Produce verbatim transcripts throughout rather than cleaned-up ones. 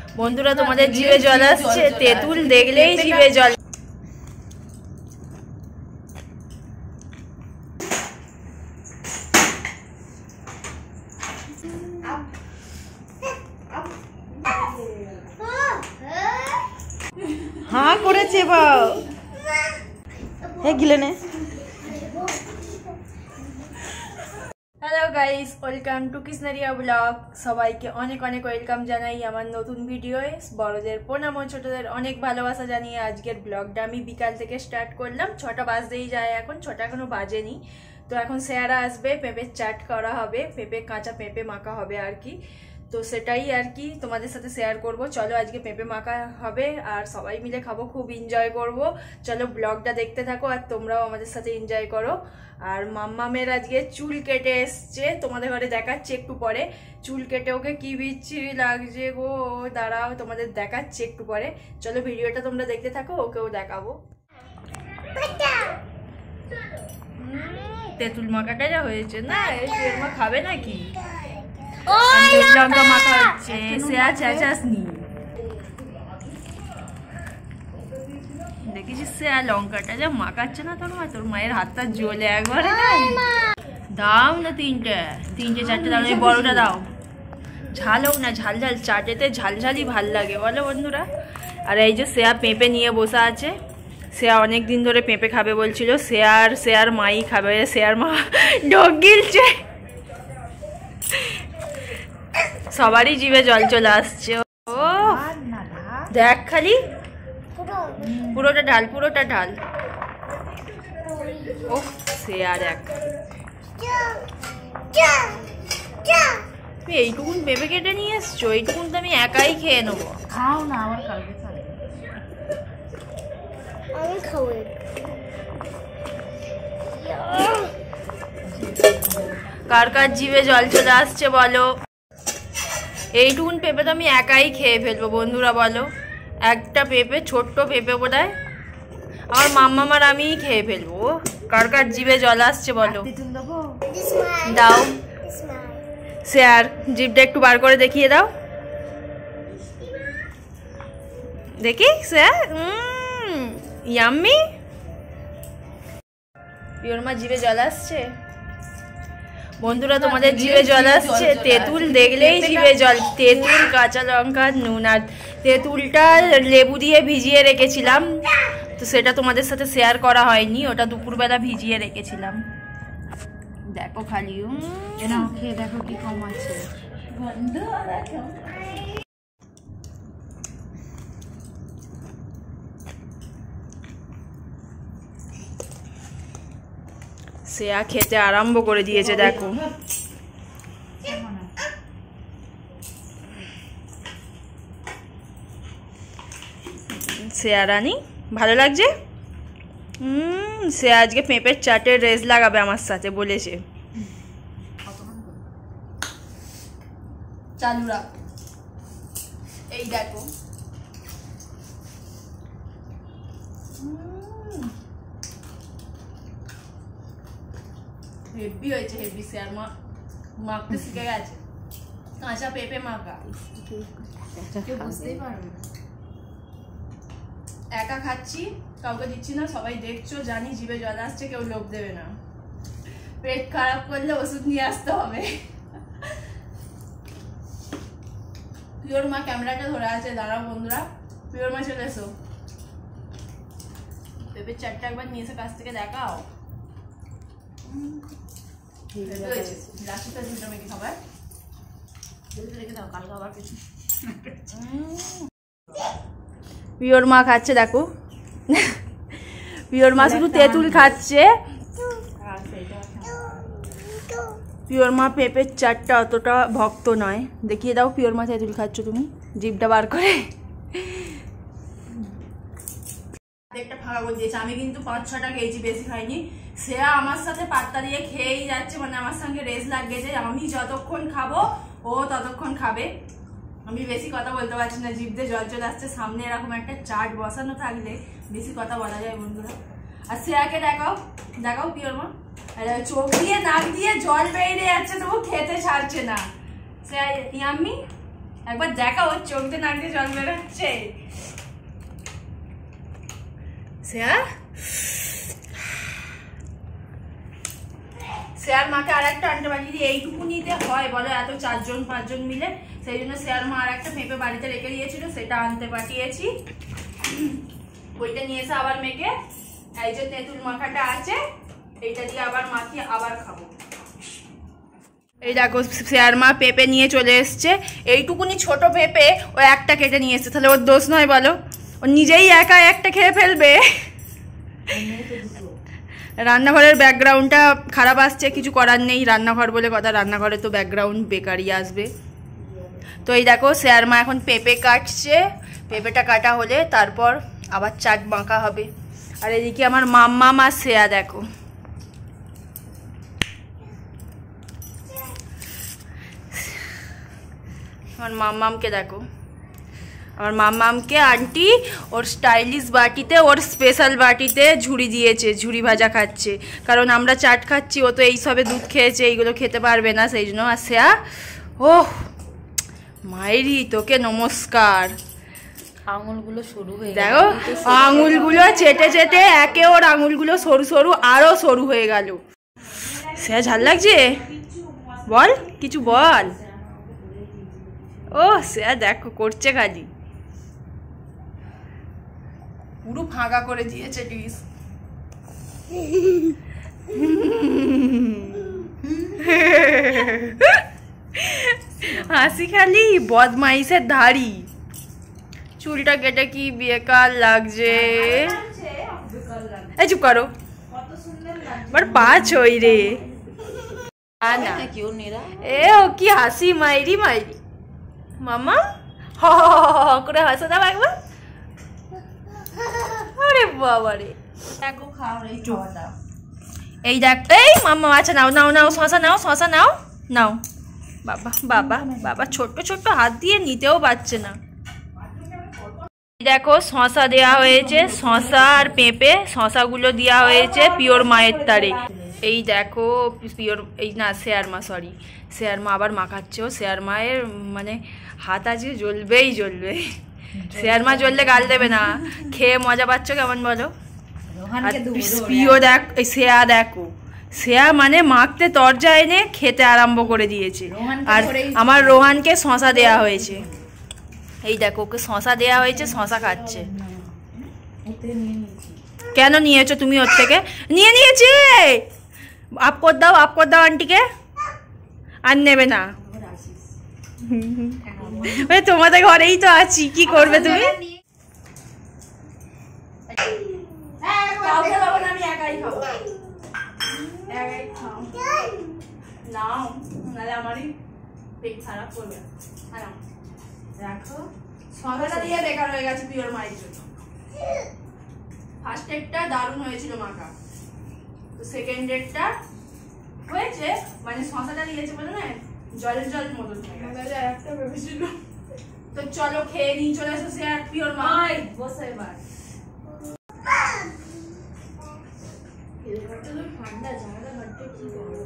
বন্ধুরা তোমাদের জিভে জল আসছে, তেঁতুল দেখলেই জিভে জল। হ্যাঁ করেছে বাও, হ্যাঁ গিলে নে। Hello guys, welcome to Krishnaria vlog. সবাইকে অনেক অনেক ওয়েলকাম জানাই আমার নতুন ভিডিওয়ে। বড়দের প্রণাম ও ছোটদের অনেক ভালোবাসা জানিয়ে আজকের ব্লগটা আমি বিকাল থেকে স্টার্ট করলাম। ছটা বাজতেই যায়, এখন ছটা এখনো বাজেনি। তো এখন শেয়ারা আসবে, পেঁপের চাট করা হবে, পেঁপে কাঁচা পেঁপে মাখা হবে আর কি। তো সেটাই আর কি তোমাদের সাথে শেয়ার করব। চলো আজকে পেঁপে মাখা হবে আর সবাই মিলে খাবো, খুব এনজয় করব। চলো ব্লগটা দেখতে থাকো আর তোমরাও আমাদের সাথে এনজয় করো। আর মাম্মামের আজকে চুল কেটে এসছে, তোমাদের ঘরে দেখাচ্ছে একটু পরে। চুল কেটে ওকে কি বিচ্ছিরি লাগছে গো, দাঁড়াও তোমাদের দেখাচ্ছে একটু পরে। চলো ভিডিওটা তোমরা দেখতে থাকো, ওকেও দেখাবো। তেঁতুল মাখাটা যা হয়েছে না, তেঁতুল মা খাবে নাকি? লঙ্কা মাখা হচ্ছে, সেয়া চেঁচাস নি, দেখেছিস সে আর লঙ্কাটা যা মাখাচ্ছে না তোর মা, তোর মায়ের হাতটা জ্বলে একবারে। দাও না তিনটে, তিনটে চারটে দাও, বড়টা দাও। ঝাল হোক না, ঝাল ঝাল চাটেতে ঝাল ঝালই ভাল লাগে বলো বন্ধুরা। আর এই যে সেয়া পেঁপে নিয়ে বসে আছে, সেয়া অনেক দিন ধরে পেঁপে খাবে বলছিল। শেয়ার শেয়ার মাই খাবে, শেয়ার মা ঢোক গিলছে। সবারই জিভে জল চলে আসছে। ও দেখ খালি, পুরোটা ঢাল, পুরোটা ঢাল। ও সে আর এক, তুমি এইটুকুন পেঁপে কেটে নিয়ে এসছো, এইটুকুন তো আমি একাই খেয়ে নেবো। খাও না, আমার কালকে আমি খাবো। কার কার জিভে জল চলে আসছে বলো? এইটুকুন পেঁপে তো আমি একাই খেয়ে ফেলবো বন্ধুরা বলো। একটা পেঁপে, ছোট্ট পেঁপে বোধহয় আমার মাম্মামার আমিই খেয়ে ফেলবো। কার কার জিভে জল আসছে বলো? দাও শেয়ার, জিভটা একটু বার করে দেখিয়ে দাও দেখি শেয়ার। ইয়াম্মি, পিওর মা জিভে জল আসছে বন্ধুরা, তোমাদের জিভে জল আসছে। তেঁতুল দেখলেই জিভে জল। তেঁতুল, কাঁচা লঙ্কা, নুন। আর তেঁতুলটা লেবু দিয়ে ভিজিয়ে রেখেছিলাম, তো সেটা তোমাদের সাথে শেয়ার করা হয়নি। ওটা দুপুরবেলা ভিজিয়ে রেখেছিলাম। দেখো খালি খেয়ে দেখো কি কম আছে। সেয়া খেতে আরম্ভ করে দিয়েছে দেখো। সেয়া রানী ভালো লাগছে। হুম সে আজকে পেঁপের চাটের রেস লাগাবে আমার সাথে বলেছে। চালু রাখ, এই দেখো। হেভি হয়েছে, হেভি। শেয়ার মা মাখতে শিখে গেছে, কাঁচা পেঁপে মাখা। কেউ বুঝতেই পারবে না। একা খাচ্ছি, কাউকে দিচ্ছি না। সবাই দেখছো, জানি জিভে জল আসছে, কেউ লোভ দেবে না। পেট খারাপ করলে ওষুধ নিয়ে আসতে হবে। পিওর মা ক্যামেরাটা ধরে আছে, দাঁড়াও বন্ধুরা। পিওর মা চলে এসো, পেঁপের চারটা একবার নিয়ে এসে কাছ থেকে দেখাও। পিওর মা খাচ্ছে দেখো, পিওর মা শুধু তেঁতুল খাচ্ছে। পিওর মা পেঁপের চাটটা অতটা ভক্ত নয়। দেখিয়ে দাও পিওর মা তেঁতুল খাচ্ছ তুমি, জিভটা বার করে। একটা ফাঁকা করে দিয়েছে, আমি কিন্তু পাঁচ ছটা খেয়েছি, বেশি খাইনি। সেয়া আমার সাথে পাত্তা দিয়ে খেয়েই যাচ্ছে, মানে আমার সঙ্গে রেস লাগিয়েছে। আমি যতক্ষণ খাবো ও ততক্ষণ খাবে। আমি বেশি কথা বলতে পারছি না, জিভতে জল চলে আসছে। সামনে এরকম একটা চাট বসানো থাকলে বেশি কথা বলা যায় বন্ধুরা। আর সেয়াকে দেখাও, দেখাও পিওর মা। চোখ দিয়ে নাক দিয়ে জল বেরিয়ে যাচ্ছে, তবু খেতে ছাড়ছে না। সেয়া ইয়াম্মি একবার দেখা ওর চোখ দিয়ে নাক দিয়ে জল বেরোচ্ছে। শেয়ার শেয়ার মাকে আর একটা আনতে পারি, এইটুকু নিতে হয় বলো এত চারজন পাঁচজন মিলে, সেই জন্য শেয়ার মা আর একটা পেঁপে বাড়িতে রেখে দিয়েছিল, সেটা আনতে পাঠিয়েছি। ওইটা নিয়ে এসে আবার মেখে এই যে তেঁতুল মাখাটা আছে এইটা দিয়ে আবার মাখিয়ে আবার খাবো। এই দেখো শেয়ার মা পেঁপে নিয়ে চলে এসছে, এইটুকুনি ছোট পেঁপে ও একটা কেটে নিয়ে এসছে, তাহলে ওর দোষ নয় বলো? ও নিজেই একা একটা খেয়ে ফেলবে। রান্নাঘরের ব্যাকগ্রাউন্ডটা খারাপ আসছে, কিছু করার নেই, রান্নাঘর বলে কথা, রান্নাঘরে তো ব্যাকগ্রাউন্ড বেকারই আসবে। তো এই দেখো শেয়ার মা এখন পেঁপে কাটছে, পেঁপেটা কাটা হলে তারপর আবার চাট মাখা হবে। আর এদিকে আমার মাম্মা মা শেয়া দেখো, আমার মাম্মামকে দেখো, আমার মাম্মামকে আন্টি ওর স্টাইলিশ বাটিতে, ওর স্পেশাল বাটিতে ঝুড়ি দিয়েছে, ঝুড়ি ভাজা খাচ্ছে, কারণ আমরা চাট খাচ্ছি, ও তো এই সবে দুধ খেয়েছে, এইগুলো খেতে পারবে না, সেই জন্য। আর শেয়া, ওহ মায়েরি তোকে নমস্কার। আঙুলগুলো সরু হয়ে দেখো আঙুলগুলো চেটে চেটে একে ওর আঙুলগুলো সরু সরু আরো সরু হয়ে গেল। শেয়া ঝাল লাগছে, বল কিছু বল। ও শেয়া দেখো করছে খালি, পুরো ফাঁকা করে দিয়েছে ডিশ। হাসি খালি বদমাইশের ধাড়ি, চুলটা কেটে কি বেকার লাগছে। এই চুপ করো, আবার পাঁচ হই রে। এ ও কি হাসি, মাইরি মাইরি মামা হ করে হাসো দাও একবার। আরে বাবা রে, এই দেখ এই মাম্মা, আচ্ছা নাও নাও নাও শশা নাও, শশা নাও নাও। বাবা বাবা বাবা ছোট্ট ছোট্ট হাত দিয়ে নিতেও পারছে না। দেখো শশা দেওয়া হয়েছে, শশা আর পেঁপে, শশাগুলো দেওয়া হয়েছে পিওর মায়ের তারে। এই দেখো পিওর, এই না শেয়ার মা, সরি শেয়ার মা আবার মাখাচ্ছে। ও শেয়ার মায়ের মানে হাত আজকে জ্বলবেই জ্বলবে, শেয়ার মা জ্বললে গাল দেবে না। খেয়ে মজা পাচ্ছ কেমন বলো? প্রিয় দেখ শেয়া, দেখো শেয়া মানে মাখতে তরজা এনে খেতে আরম্ভ করে দিয়েছে। আর আমার রোহানকে শশা দেয়া হয়েছে, এই দেখো ওকে শশা দেয়া হয়েছে, শশা খাচ্ছে। কেন নিয়েছো তুমি ওর থেকে? নিয়ে নিয়েছে, আপ কর দাও, আপ কর দাও আন্টিকে। আর নেবে না, তোমাদের ঘরেই তো আছি, কি করবে তুমি? আমি একাই খাবো, একাই খাও নাও, নাহলে আমারই পেট খারাপ করবে। রাখো, শশাটা দিয়ে বেকার হয়ে গেছে পিওর মায়ের জন্য। ফার্স্ট ডেটটা দারুণ হয়েছিল মাখা, তো সেকেন্ড ডেটটা হয়েছে মানে শশাটা দিয়েছে বলে না জলের জল মতন হয়ে গেছে। একটা ভেবেছিল। তো চলো খেয়ে নিয়ে চলে এসো শেয়ার পিওর মা। বসে এবার ঠান্ডা জায়গা ঘরটা কি করবো।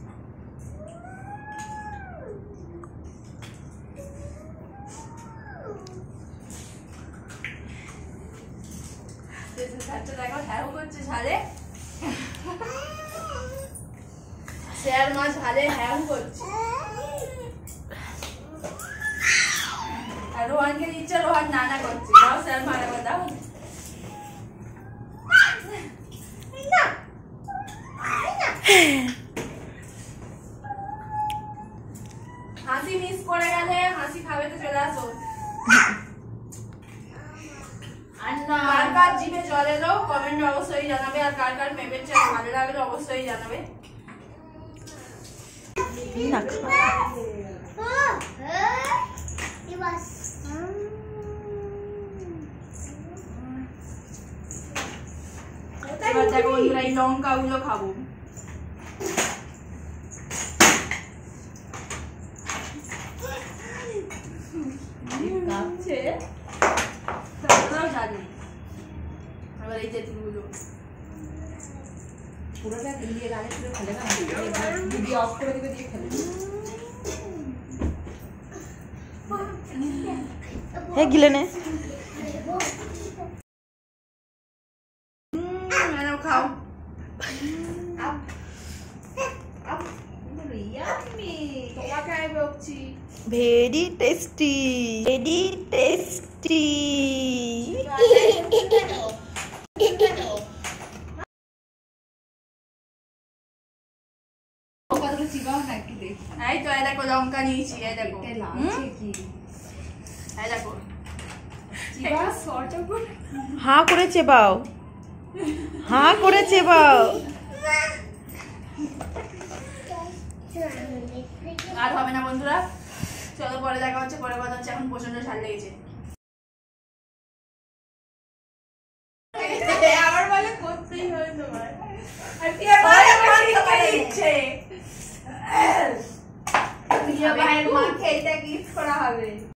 দেখো হ্যাঁ করছে ঝালে, শেয়ার মা ঝালে হ্যাঁ করছে। আর রোহানকে দিচ্ছে, রোহান নানা করছে। দাও শেয়ার মা একবার দাও। হাসি মিস করে গেলে হাসি খাবে তো চলে আসো। কার কার জিভে জল এলো কমেন্টে অবশ্যই জানাবে, আর কার কার পেঁপের চাট ভালো লাগলো অবশ্যই জানাবে। এবার দেখো বন্ধুরা এই লঙ্কা গুলো খাবো। কাঁপছে জানি। এবার এই তেঁতুলগুলো পুরোটা দিয়ে গালে পুরো ফেলে না, দিদি অফ করে দিবে দিয়ে ফেলে। হে গিলে নে। খাও। Very tasty, very tasty. এই তো এই দেখো লঙ্কা নিয়েছি, এই দেখো এই দেখো হাঁ করে চেবাও, হাঁ করে চেবাও। আর হবে না বন্ধুরা, চলো পরে দেখা হচ্ছে, পরে কথা হচ্ছে। এখন প্রচন্ড ঝাল লেগেছে। আবার বলে করতেই হবে তোমার, ভাইয়ের মাকে এটা গিফট করা হবে।